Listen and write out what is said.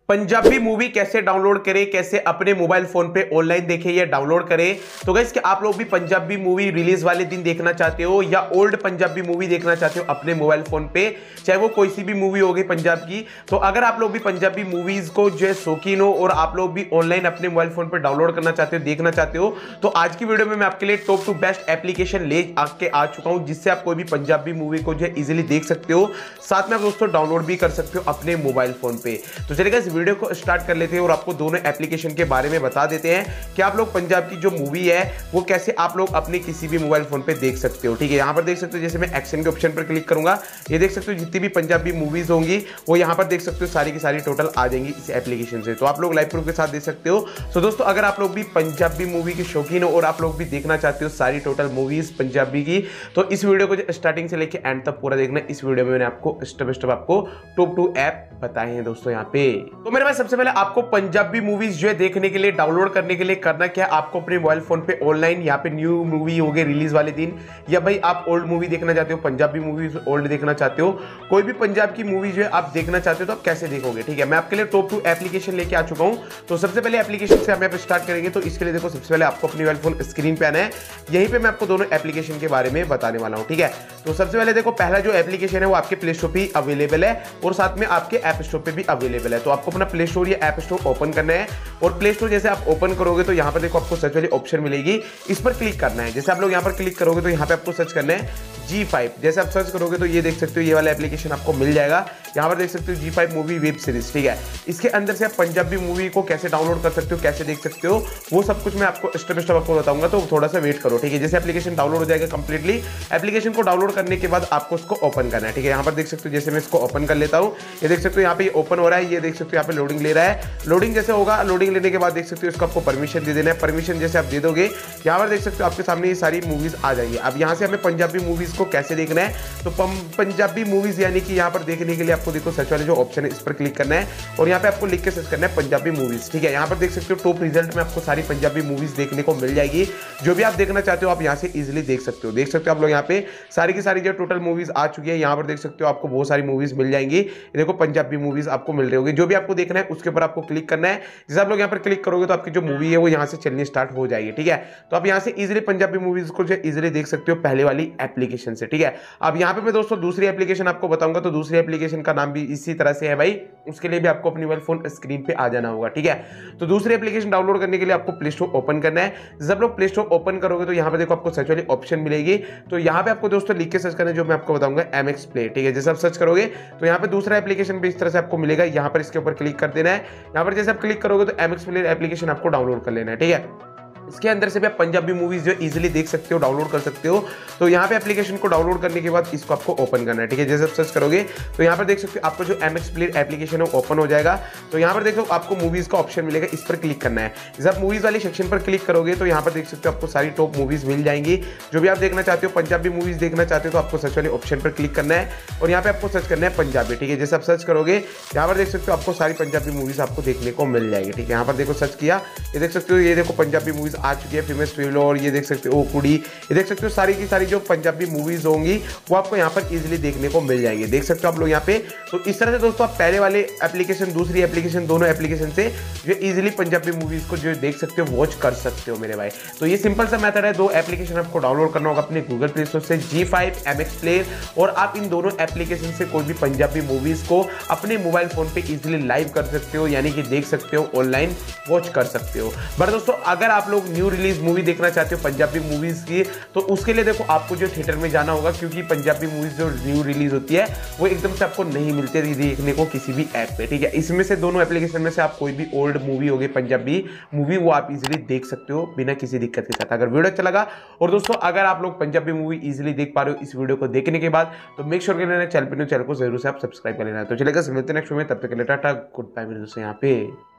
Punjabi movie कैसे download करें, कैसे अपने मोबाइल फोन पे ऑनलाइन देखें या डाउनलोड करें। तो गाइस क्या आप लोग भी पंजाबी मूवी रिलीज वाले दिन देखना चाहते हो या ओल्ड पंजाबी मूवी देखना चाहते हो अपने मोबाइल फोन पे, चाहे वो कोई सी भी मूवी हो गई पंजाब की। तो अगर आप लोग भी पंजाबी मूवीज को जो है शौकीन हो और आप लोग भी ऑनलाइन अपने मोबाइल फोन पे डाउनलोड करना चाहते हो, देखना चाहते हो, तो आज की वीडियो में मैं आपके लिए टॉप 2 बेस्ट एप्लीकेशन ले आके आ चुका हूं, जिससे आप कोई भी पंजाबी मूवी को जो है इजीली देख सकते हो, साथ में आप दोस्तों डाउनलोड भी कर सकते हो अपने मोबाइल फोन पे। तो चलिए इस वीडियो को स्टार्ट कर लेते हैं और आपको दोनों एप्लीकेशन के बारे में बता देते हैं कि आप लोग पंजाब की जो मूवी है वो कैसे आप लोग अपने किसी भी मोबाइल फोन पे देख सकते हो। ठीक है, यहां पर देख सकते हो, जैसे मैं एक्शन के ऑप्शन पर क्लिक करूंगा, ये देख सकते हो जितनी भी पंजाबी मूवीज होंगी वो यहां पर देख सकते हो, सारी की सारी टोटल आ जाएंगी इस एप्लीकेशन से। तो आप लोग लाइव प्रूफ के साथ देख सकते हो। तो दोस्तों अगर आप लोग भी पंजाबी मूवी के शौकीन हो और आप लोग भी देखना चाहते हो सारी टोटल मूवीज पंजाबी की, तो इस वीडियो को स्टार्टिंग से लेकर एंड तक पूरा देखना। इस वीडियो में मैंने आपको स्टेप बाय स्टेप आपको टॉप 2 ऐप बताए हैं दोस्तों यहाँ पे। तो मेरे पास सबसे पहले आपको पंजाबी मूवीज जो है देखने के लिए, डाउनलोड करने के लिए करना क्या है, आपको अपने मोबाइल फोन पे ऑनलाइन यहाँ पे न्यू मूवी हो गई रिलीज वाले दिन, या भाई आप ओल्ड मूवी देखना चाहते हो, पंजाबी मूवी ओल्ड देखना चाहते हो, कोई भी पंजाब की मूवी जो है आप देखना चाहते हो, तो आप कैसे देखोगे। ठीक है, मैं आपके लिए टॉप 2 एप्लीकेशन लेके आ चुका हूं। तो सबसे पहले एप्लीकेशन से हम यहाँ पे स्टार्ट करेंगे। तो इसके लिए देखो सबसे पहले आपको अपनी मोबाइल फोन स्क्रीन पे आना है, यहीं पे मैं आपको दोनों एप्लीकेशन के बारे में बताने वाला हूं। ठीक है, तो सबसे पहले देखो पहला जो एप्लीकेशन है वो आपके प्ले स्टोर पे अवेलेबल है और साथ में आपके ऐप स्टोर पे भी अवेलेबल है। तो आपको अपना प्ले स्टोर या ऐप स्टोर ओपन करना है और प्ले स्टोर जैसे आप ओपन करोगे तो यहाँ पर देखो आपको सर्च वाली ऑप्शन मिलेगी, इस पर क्लिक करना है। जैसे आप लोग यहाँ पर क्लिक करोगे तो यहाँ पे आपको सर्च करना है G5। जैसे आप सर्च करोगे तो ये देख सकते हो, ये वाला एप्लीकेशन आपको मिल जाएगा। यहाँ पर देख सकते हो G5 मूवी वेब सीरीज। ठीक है, इसके अंदर से आप पंजाबी मूवी को कैसे डाउनलोड कर सकते हो, कैसे देख सकते हो, वो सब कुछ मैं आपको स्टेप बाय स्टेप आपको बताऊंगा। तो थोड़ा सा वेट करो। ठीक है, जैसे एप्लीकेशन डाउनलोड हो जाएगा कंप्लीटली, एप्लीकेशन को डाउनलोड करने के बाद आपको उसको ओपन करना है। ठीक है, यहाँ पर देख सकते हो, जैसे मैं इसको ओपन कर लेता हूँ, ये देख सकते हो यहाँ पे ओपन हो रहा है, ये देख सकते हो यहाँ पे लोडिंग ले रहा है। लोडिंग जैसे होगा, लोडिंग लेने के बाद देख सकते हो इसको आपको परमिशन दे देना है। परमिशन जैसे आप दे दोगे, यहाँ पर देख सकते हो आपके सामने ये सारी मूवीज आ जाएंगी। अब यहाँ से हमें पंजाबी मूवीज को कैसे देखना है, तो पंजाबी मूवीज यानी कि यहाँ पर देखने के लिए आपको देखो सर्च वाले जो ऑप्शन है इस पर क्लिक करना है और यहाँ पे आपको लिख के सर्च करना है पंजाबी मूवीज। ठीक है, यहाँ पर देख सकते हो टॉप रिजल्ट में आपको सारी पंजाबी मूवीज देखने को मिल जाएगी। जो भी आप देखना चाहते हो आप यहाँ से इजिली देख सकते हो। देख सकते हो आप लोग यहाँ पे सारी की सारी जो टोटल मूवीज आ चुकी है, यहाँ पर देख सकते हो आपको बहुत सारी मूवीज मिल जाएंगी। देखो पंजाबी मूवीज आपको मिल रही होगी, जो भी आपको देखना है उसके ऊपर आपको क्लिक करना है। जैसे आप लोग यहाँ पर क्लिक करोगे तो आपकी जो मूवी है वो यहाँ से चलनी स्टार्ट हो जाएगी। ठीक है, तो आप यहाँ से इजिली पंजाबी मूवीज को जो इजिली देख सकते हो पहले वाली एप्लीकेशन से। ठीक है, अब यहाँ पे मैं दोस्तों दूसरी एप्लीकेशन आपको बताऊंगा। तो दूसरी एप्लीकेशन का नाम भी इसी तरह से है भाई, उसके लिए भी आपको अपनी मोबाइल फोन स्क्रीन पे आ जाना होगा। ठीक है, तो दूसरी एप्लीकेशन डाउनलोड करने के लिए आपको प्ले स्टोर ओपन करना है। जब लोग प्ले स्टोर ओपन करोगे तो यहाँ पे देखो आपको सर्च वाली ऑप्शन मिलेगी। तो यहाँ पे आपको दोस्तों लिख के सर्च करना है, जो मैं आपको बताऊंगा MX Play। ठीक है, जैसे आप सर्च करोगे तो यहाँ पे दूसरा एप्लीकेशन भी इस तरह से आपको मिलेगा, यहाँ पर इसके ऊपर क्लिक कर देना है। यहाँ पर जैसे आप क्लिक करोगे तो MX Play एप्लीकेशन आपको डाउनलोड कर लेना है। ठीक है, इसके अंदर से भी आप पंजाबी मूवीज जो इजीली देख सकते हो, डाउनलोड कर सकते हो। तो यहाँ पे एप्लीकेशन को डाउनलोड करने के बाद इसको आपको ओपन करना है। ठीक है, जैसे आप सर्च करोगे तो यहाँ पर देख सकते हो आपको जो MX Play एप्लीकेशन है ओपन हो जाएगा। तो यहाँ पर देखो आपको मूवीज का ऑप्शन मिलेगा, इस पर क्लिक करना है। जैसे आप मूवीज वाली सेक्शन पर क्लिक करोगे तो यहाँ पर देख सकते हो आपको सारी टॉप मूवीज मिल जाएंगी। जो भी आप देखना चाहते हो, पंजाबी मूवीज देखना चाहते हो, तो आपको सर्च वाले ऑप्शन पर क्लिक करना है और यहाँ पे आपको सर्च करना है पंजाबी। ठीक है, जैसे आप सर्च करोगे यहाँ पर देख सकते हो आपको सारी पंजाबी मूवीज आपको देखने को मिल जाएगी। ठीक है, यहाँ पर देखो सर्च किया, ये देख सकते हो, ये देखो पंजाबी मूवीज आ चुकी है, फेमस और ये देख सकते हो ओ कुड़ी, ये देख सकते हो सारी की सारी जो पंजाबी मूवीज होंगी वो आपको यहाँ पर इजीली देखने को मिल जाएंगे। देख सकते हो आप लोग यहाँ पे। तो इस तरह से दोस्तों आप पहले वाले एप्लीकेशन, दूसरी एप्लीकेशन, दोनों एप्लीकेशन से जो इजीली पंजाबी मूवीज को जो देख सकते हो, वॉच कर सकते हो मेरे भाई। तो ये सिंपल सा मेथड है। 2 एप्लीकेशन आपको डाउनलोड करना होगा अपने गूगल प्ले स्टोर से, G5, MX Play, और आप इन दोनों एप्लीकेशन से कोई भी पंजाबी मूवीज को अपने मोबाइल फोन पे इजीली लाइव कर सकते हो, यानी कि देख सकते हो, ऑनलाइन वॉच कर सकते हो। बट दोस्तों अगर आप लोग न्यू रिलीज मूवी देखना चाहते हो पंजाबी मूवीज की, तो उसके लिए देखो आपको जो थिएटर में जाना होगा, क्योंकि पंजाबी मूवीज जो न्यू रिलीज होती है वो एकदम से आपको नहीं मिलती है देखने को किसी भी ऐप पे। ठीक है, इसमें से दोनों एप्लीकेशन में से आप कोई भी ओल्ड मूवी होगी पंजाबी मूवी, वो आप इजीली देख सकते हो बिना किसी दिक्कत के साथ। अगर वीडियो अच्छा लगा और दोस्तों अगर आप लोग पंजाबी मूवी इजीली देख पा रहे हो इस वीडियो को देखने के बाद, तो मेक श्योर कर लेना चैनल को जरूर से आप सब्सक्राइब कर लेना। तो चलेगा, मिलते हैं नेक्स्ट वीडियो में, तब तक के लिए टाटा, गुड बाय मेरे दोस्तों यहाँ पे।